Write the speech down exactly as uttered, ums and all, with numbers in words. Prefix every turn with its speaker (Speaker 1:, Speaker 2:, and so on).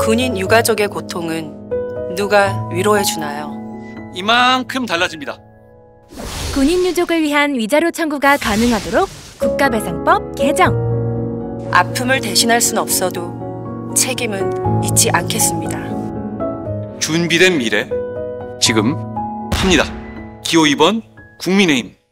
Speaker 1: 군인 유가족의 고통은 누가 위로해 주나요?
Speaker 2: 이만큼 달라집니다.
Speaker 3: 군인 유족을 위한 위자료 청구가 가능하도록 국가배상법 개정.
Speaker 1: 아픔을 대신할 순 없어도 책임은 잊지 않겠습니다.
Speaker 2: 준비된 미래 지금 합니다. 기호 이 번 국민의힘.